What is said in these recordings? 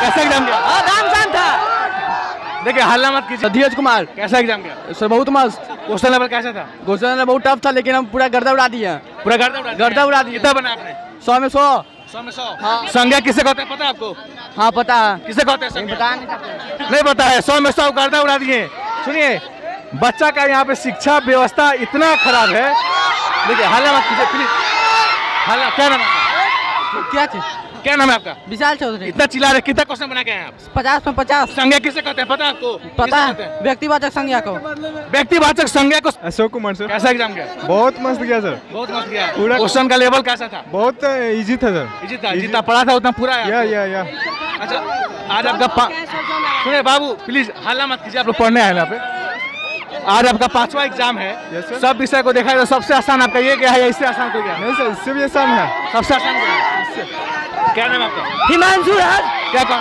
कैसा एग्जाम गया? आसान था। देखिए हल्ला मत कीजिए। धीरज कुमार। कैसा एग्जाम गया सर बहुत मस्त। क्वेश्चन लेवल कैसा था? क्वेश्चन बहुत टफ था लेकिन हम पूरा गर्दा उड़ा दिए। पूरा गर्दा उड़ा दिए। कितना बना आपने? 100 में 100। 100 में 100। संज्ञा किसे कहते हैं पता है आपको? हाँ पता है। किसे कहते हैं संज्ञा? नहीं पता है। 100 में 100 गर्दा उड़ा दिए। सुनिए बच्चा का यहाँ पे शिक्षा व्यवस्था इतना खराब है। देखिए हल्ला मत कीजिए प्लीज। हल्ला क्या नाम है? क्या नाम है आपका? विशाल चौधरी। इतना चिल्ला रहे, कितना क्वेश्चन बना के आए आप? 50 में 50। संज्ञा किसे कहते हैं पता है आपको? पता है, व्यक्तिवाचक संज्ञा को। व्यक्तिवाचक संज्ञा को। अशोक कुमार सर। कैसा एग्जाम गया? बहुत मस्त गया सर। बहुत मस्त गया। पूरा क्वेश्चन का लेवल कैसा था? बहुत इजी था सर। इजी था। जितना पढ़ा था उतना पूरा है? या अच्छा आज आपका सुनिए बाबू प्लीज हल्ला मत कीजिए, आप लोग पढ़ने आए यहाँ पे। आज आपका 5वां एग्जाम है। सब विषय को देखा तो सबसे आसान आपका ये क्या है या इससे आसान कोई क्या? नहीं सर इससे भी आसान है। सबसे आसान क्या है? क्या नाम है आपका? हिमांशु राज। क्या कौन?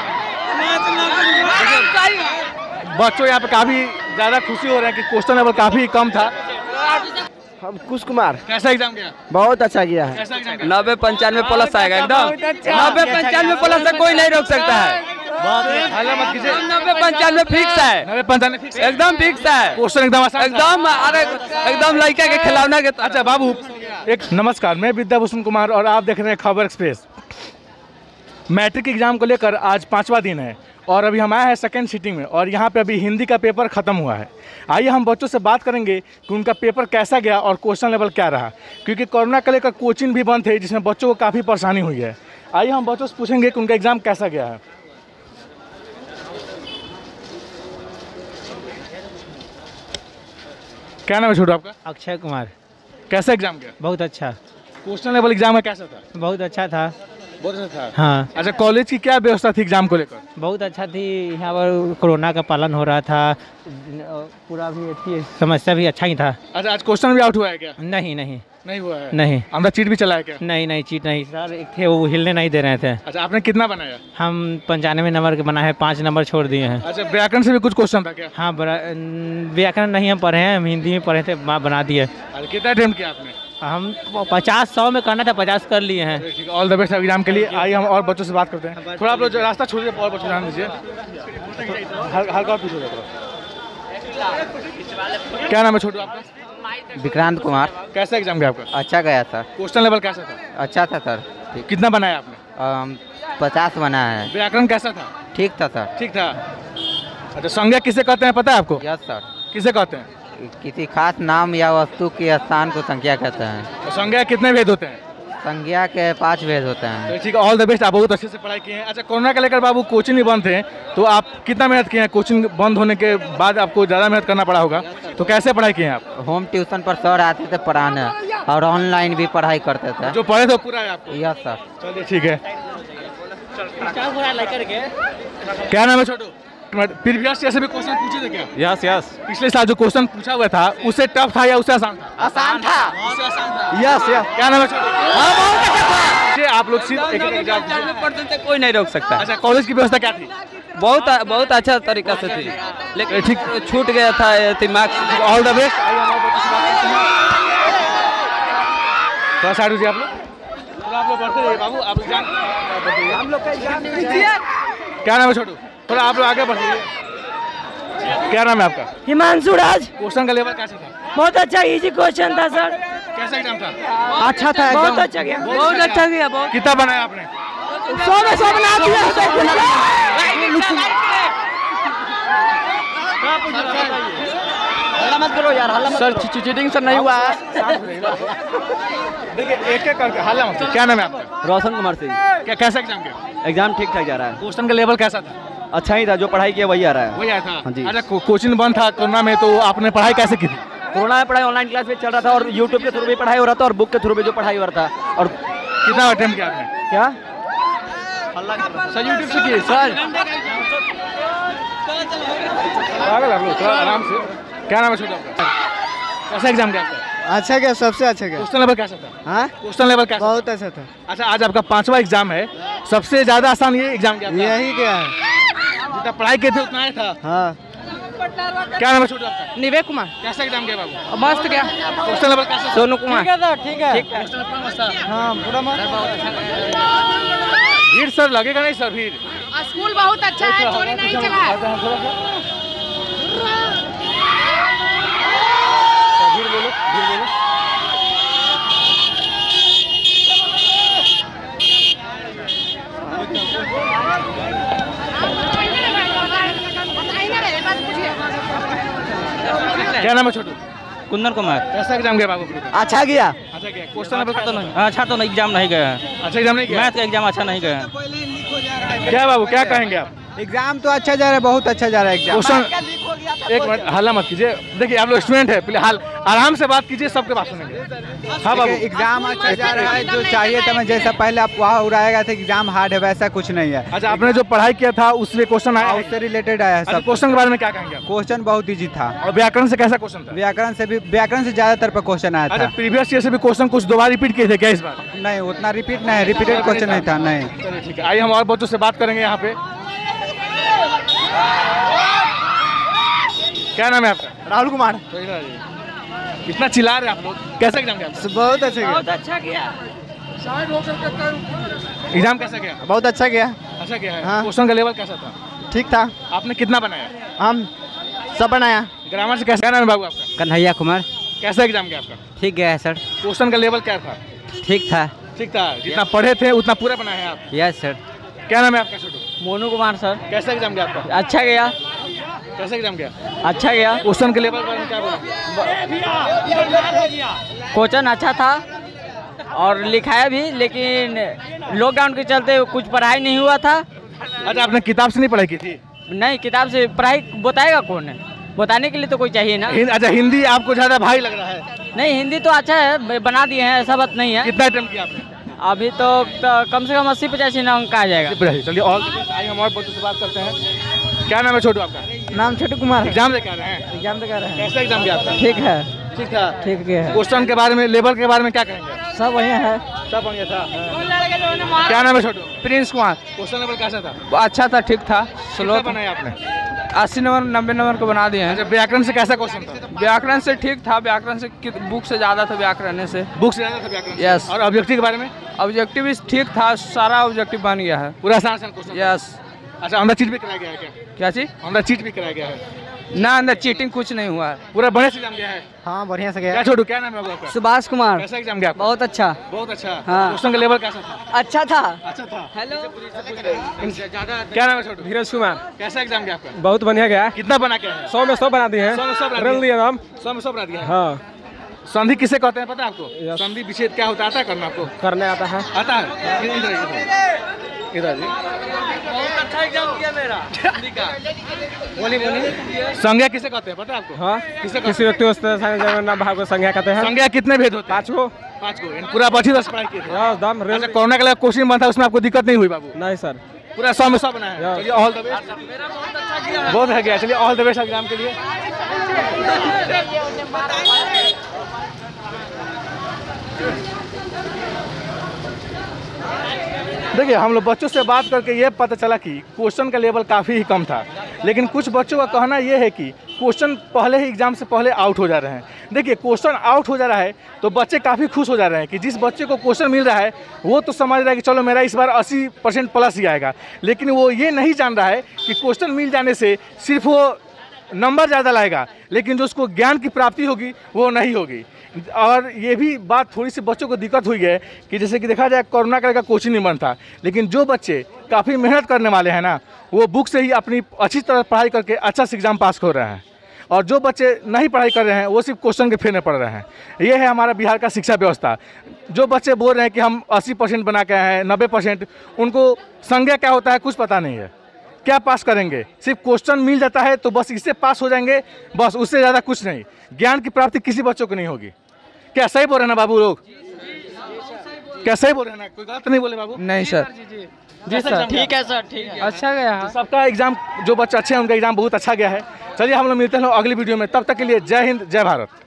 बच्चों यहाँ पे काफी ज्यादा खुशी हो रहे हैं कि क्वेश्चन लेवल काफी कम था। हम कुश कुमार। कैसा एग्जाम गया? बहुत अच्छा गया है। कैसा एग्जाम गया? 90-95 प्लस आएगा एकदम। 90-95 प्लस से कोई नहीं रोक सकता है। हल्ला मत कीजिए। 90-95 फिक्स है। 90-95 फिक्स है? एकदम फिक्स है। क्वेश्चन एकदम आसान था? एकदम अरे एकदम लड़का के खिलौना के। अच्छा बाबू एक नमस्कार, मैं विद्याभूषण कुमार और आप देख रहे हैं खबर एक्सप्रेस। मैट्रिक एग्जाम को लेकर आज 5वां दिन है और अभी हम आए हैं सेकेंड सीटिंग में और यहाँ पे अभी हिंदी का पेपर ख़त्म हुआ है। आइए हम बच्चों से बात करेंगे कि उनका पेपर कैसा गया और क्वेश्चन लेवल क्या रहा, क्योंकि कोरोना को लेकर कोचिंग भी बंद थे जिसमें बच्चों को काफ़ी परेशानी हुई है। आइए हम बच्चों से पूछेंगे कि उनका एग्ज़ाम कैसा गया है। क्या नाम है छोटू आपका? अक्षय कुमार। कैसा एग्जाम गया? बहुत अच्छा। क्वेश्चन लेवल एग्जाम में कैसा था? बहुत अच्छा था। बहुत अच्छा था। हाँ अच्छा कॉलेज की क्या व्यवस्था थी एग्जाम को लेकर? बहुत अच्छा थी। यहाँ पर कोरोना का पालन हो रहा था। पूरा भी अच्छी समस्या भी अच्छा ही था। अच्छा आज क्वेश्चन भी आउट हुआ है क्या? नहीं हुआ है। नहीं। अंदर चीट भी चला है क्या? नहीं चीट नहीं सर, एक थे वो हिलने नहीं दे रहे थे। अच्छा आपने कितना बनाया? हम 95 नंबर के बना है, 5 नंबर छोड़ दिए हैं। अच्छा व्याकरण से भी कुछ क्वेश्चन था क्या? हाँ व्याकरण नहीं हम पढ़े हैं, हम हिंदी में पढ़े थे, बना दिए। अच्छा कितना अटेम्प्ट किया आपने? हम 50-100 में करना था, 50 कर लिए हैं। ऑल द बेस्ट एग्जाम के लिए। आइए हम और बच्चों से बात करते हैं। थोड़ा आप लोग रास्ता छोड़िए और बच्चों ध्यान दीजिए। हल्का पीछे हो जाए। क्या नाम है छोटू आपका? विक्रांत कुमार। कैसा एग्जाम गया आपका? अच्छा गया सर। क्वेश्चन लेवल कैसा था? अच्छा था सर। कितना बनाया आपने? 50 बना है। व्याकरण कैसा था? ठीक था सर। ठीक था। अच्छा संज्ञा किसे कहते हैं पता है आपको? Yes sir. किसे कहते हैं? किसी खास नाम या वस्तु के स्थान को संज्ञा कहते हैं। तो संज्ञा कितने भेद होते हैं? संज्ञा के 5 भेद होते हैं। ठीक है ऑल द बेस्ट, आप बहुत अच्छे से पढ़ाई किए हैं। अच्छा कोरोना का लेकर बाबू कोचिंग भी बंद थे तो आप कितना मेहनत किए हैं? कोचिंग बंद होने के बाद आपको ज़्यादा मेहनत करना पड़ा होगा, तो कैसे पढ़ाई किए हैं आप? होम ट्यूशन पर सर आते थे पढ़ाने और ऑनलाइन भी पढ़ाई करते थे। जो पढ़े तो पूरा है आपको? Yes sir. चलिए ठीक है। क्या नाम है छोटू? प्रीवियस जैसे भी क्वेश्चन पूछे थे क्या? यस पिछले साल जो क्वेश्चन पूछा हुआ था उससे टफ था या उससे आसान था? आसान था। उससे आसान था। यस क्या नाम है छोटू? आप लोग सिर्फ एक एग्जाम से कोई नहीं रोक सकता। अच्छा कॉलेज की व्यवस्था क्या थी? बहुत अच्छा तरीका से थी, लेकिन ठीक छूट गया था दिमाग। All the best. थोड़ा साइड हो आप लोग, थोड़ा आप लोग बढ़ते रहिए बाबू। आप लोग हम लोग का क्या नाम है छोटू? थोड़ा आप लोग आगे बढ़िए। क्या नाम है आपका? हिमांशु राज। क्वेश्चन का लेवल कैसा था? बहुत अच्छा इजी क्वेश्चन था सर। कैसा एग्जाम था? अच्छा था, बहुत अच्छा गया। बहुत अच्छा गया। बहुत कितना बनाया आपने? 100 में 100 बना दिया। मत करो यार, सर चीटिंग सर नहीं हुआ है। देखिए एक एक करके हल्ला मत। क्या नाम है आपका? रोशन कुमार सिंह। क्या कैसा एग्जाम किया? एग्जाम ठीक ठाक जा रहा है। क्वेश्चन का लेवल कैसा था? अच्छा ही था, जो पढ़ाई किया वही आ रहा है। वही आया था। हाँ जी। अच्छा कोचिंग बंद था कोरोना में, तो आपने पढ़ाई कैसे की थी? कोरोना में पढ़ाई ऑनलाइन क्लास में चल रहा था और यूट्यूब के थ्रू भी पढ़ाई हो रहा था और बुक के थ्रू भी जो पढ़ाई हो रहा था। और कितना अटेम्प्ट किया आपने? क्या सर यूट्यूब से किए सर। थोड़ा आराम से। क्या नाम है छोटा आपका? कैसा एग्जाम गया आपका? अच्छा गया, सबसे अच्छा गया। क्वेश्चन लेवल कैसा था? हाँ क्वेश्चन लेवल कैसा? बहुत अच्छा था। अच्छा आज आपका 5वां एग्जाम है, सबसे ज्यादा आसान ये एग्जाम गया था? यही गया है। जितना पढ़ाई किए थे उतना आया था। हाँ। क्या नाम है छोटू आपका? निवेक कुमार। कैसा एग्जाम गया बाबू? मस्त गया। क्वेश्चन लेवल कैसा? सोनू कुमार। ठीक है। क्वेश्चन लेवल मस्त था। हाँ पूरा मस्त। भीड़ सर लगेगा नहीं सर? भीड़ स्कूल बहुत अच्छा है, चोरी नहीं चला है। भीड़ बोलो, भीड़ बोलो। क्या नाम है छोटू? कुंदन कुमार। कैसा एग्जाम गया बाबू? अच्छा गया। अच्छा गया। क्वेश्चन पेपर तो नहीं, अच्छा तो नहीं, एग्जाम नहीं गया है। अच्छा एग्जाम नहीं गया? मैथ का एग्जाम अच्छा नहीं गया है। क्या बाबू क्या कहेंगे आप? एग्जाम तो अच्छा जा रहा है, बहुत अच्छा जा रहा है एग्जाम। क्वेश्चन एक मिनट हल्ला मत कीजिए। देखिए आप लोग स्टूडेंट है, पहले हाल आराम से बात कीजिए, सबके बात सुनेंगे। हाँ बाबू। एग्जाम अच्छा जा रहा है, जो चाहिए था मैं जैसा पहले आप वहाँ उड़ाएगा था एग्जाम हार्ड है, वैसा कुछ नहीं है। अच्छा आपने जो पढ़ाई किया था उससे क्वेश्चन आया? उससे रिलेटेड आया है अच्छा, सब। क्वेश्चन के बारे में क्या कहेंगे आप? क्वेश्चन बहुत इजी था। और व्याकरण से कैसा क्वेश्चन था? व्याकरण से ज्यादातर पर क्वेश्चन आया अच्छा था। प्रीवियस ईयर से भी क्वेश्चन कुछ दो बार रिपीट किए थे क्या इस बार? नहीं उतना रिपीट नहीं, रिपीटेड क्वेश्चन नहीं था। नहीं चलिए ठीक है, आइए हम और बच्चों से बात करेंगे यहाँ पे। क्या नाम है आपका? राहुल कुमार। कितना चिल्ला रहे हैं आप लोग? कैसा एग्जाम गया? बहुत अच्छा गया। अच्छा गया। एग्जाम कैसा गया? बहुत अच्छा गया। अच्छा गया है। हाँ। क्वेश्चन का लेवल कैसा था? ठीक था। आपने कितना बनाया? हम सब बनाया। ग्रामर से कैसा? क्या नाम है बाबू आपका? कन्हैया कुमार। कैसा एग्जाम गया आपका? ठीक गया है सर। क्वेश्चन का लेवल क्या था? ठीक था। ठीक था। जितना पढ़े थे उतना पूरा बनाए हैं आप? Yes sir. क्या नाम है आपका छोटू? मोनू कुमार सर। कैसा एग्जाम गया आपका? अच्छा गया। कैसा एग्जाम गया? अच्छा गया। क्वेश्चन के लेवल के बारे में क्या बोला? क्वेश्चन अच्छा था और लिखाया भी, लेकिन लॉकडाउन के चलते कुछ पढ़ाई नहीं हुआ था। अच्छा आपने किताब से नहीं पढ़ाई की थी? नहीं, किताब से पढ़ाई बताएगा कौन है? बताने के लिए तो कोई चाहिए ना। अच्छा हिंदी आपको ज़्यादा भारी लग रहा है? नहीं, हिंदी तो अच्छा है, बना दिए हैं, ऐसा बात नहीं है। कितना अटेम्प्ट किया आपने? अभी तो कम से कम 80-85 अंक आ जाएगा। चलिए ऑल आइए हम और बच्चों से बात करते हैं। क्या नाम है छोटू आपका? नाम छोटू कुमार। एग्जाम दे क्या रहे हैं? एग्जाम तो कर रहे हैं। कैसा एग्जाम गया आपका? ठीक है। ठीक था। ठीक है। क्वेश्चन के बारे में, लेवल के बारे में क्या कहेंगे? सब बढ़िया है। सब बढ़िया था। क्या नाम है छोटू? प्रिंस कुमार। क्वेश्चन लेवल कैसा था? अच्छा था, ठीक था। कितना बनाया आपने? 80 नंबर 90 नंबर को बना दिए हैं। अच्छा व्याकरण से कैसा क्वेश्चन था? व्याकरण से ठीक था, व्याकरण से बुक से ज़्यादा था, व्याकरण से। बुक से ज़्यादा था व्याकरण से? Yes. और ऑब्जेक्टिव के बारे में? ऑब्जेक्टिव भी ठीक था, सारा ऑब्जेक्टिव बन गया है। पूरा आसान क्वेश्चन? यस। अच्छा अंदर चीट भी कराया गया है क्या? क्या चीज? अंदर चीट भी कराया गया है? ना अंदर चीटिंग कुछ नहीं हुआ है। पूरा बढ़िया से एग्जाम गया है? हाँ बढ़िया से क्या छोटू क्या नाम है आपका? सुभाष कुमार। कैसा एग्जाम गया आपका? बहुत अच्छा। बहुत अच्छा। हाँ। क्वेश्चन का लेवल कैसा था? अच्छा था। अच्छा था। हेलो। क्या नाम है छोटू? धीरज कुमार। कैसा एग्जाम गया आपका? बहुत बढ़िया गया। कितना बना के है? 100 में 100 बना दिए हैं। 100 में 100 बना रन दिए? लिया नाम। 100 में 100 बना दिया है? हाँ संधि किसे कहते हैं पता है आपको? Yes. संधि विच्छेद क्या होता है आता है करना आपको? करने आता है। आता है? इधर जी। अच्छा एग्जाम किया मेरा। बोलिए संज्ञा किसे कहते हैं पता है आपको? हाँ किसे किसी व्यक्ति नाम भाव को संज्ञा कहते हैं। संज्ञा कितने भेद होते हैं? 5 को। 5 को। पूरा 25 पढ़ाई किए थे? एकदम अच्छा कोरोना के लिए क्वेश्चन बनता है उसमें आपको दिक्कत नहीं हुई बाबू? नहीं सर। पूरा 100 में 100 बना है? Yes. चलिए ऑल द बेस्ट। बहुत है गया। चलिए ऑल द बेस्ट एग्जाम के लिए। देखिए हम लोग बच्चों से बात करके ये पता चला कि क्वेश्चन का लेवल काफ़ी ही कम था, लेकिन कुछ बच्चों का कहना ये है कि क्वेश्चन पहले ही एग्जाम से पहले आउट हो जा रहे हैं। देखिए क्वेश्चन आउट हो जा रहा है तो बच्चे काफ़ी खुश हो जा रहे हैं कि जिस बच्चे को क्वेश्चन मिल रहा है वो तो समझ रहा है कि चलो मेरा इस बार 80% प्लस ही आएगा, लेकिन वो ये नहीं जान रहा है कि क्वेश्चन मिल जाने से सिर्फ वो नंबर ज़्यादा लाएगा, लेकिन जो उसको ज्ञान की प्राप्ति होगी वो नहीं होगी। और ये भी बात थोड़ी सी बच्चों को दिक्कत हुई है कि जैसे कि देखा जाए कोरोना का कोचिंग नहीं बंद था, लेकिन जो बच्चे काफ़ी मेहनत करने वाले हैं ना वो बुक से ही अपनी अच्छी तरह पढ़ाई करके अच्छा से एग्ज़ाम पास कर रहे हैं, और जो बच्चे नहीं पढ़ाई कर रहे हैं वो सिर्फ क्वेश्चन के फेर में पढ़ रहे हैं। ये है हमारा बिहार का शिक्षा व्यवस्था। जो बच्चे बोल रहे हैं कि हम 80% बना के आए हैं 90%, उनको संज्ञा क्या होता है कुछ पता नहीं है, क्या पास करेंगे। सिर्फ क्वेश्चन मिल जाता है तो बस इससे पास हो जाएंगे, बस उससे ज़्यादा कुछ नहीं। ज्ञान की प्राप्ति किसी बच्चों को नहीं होगी। क्या सही बोल रहे हैं ना बाबू लोग? क्या सही बोल रहे हैं ना? कोई गलत नहीं बोले बाबू? नहीं सर। जी सर, ठीक है सर, ठीक है। अच्छा गया है। सबका एग्जाम जो बच्चे अच्छे हैं उनका एग्जाम बहुत अच्छा गया है। चलिए हम लोग मिलते हैं अगली वीडियो में, तब तक के लिए जय हिंद जय भारत।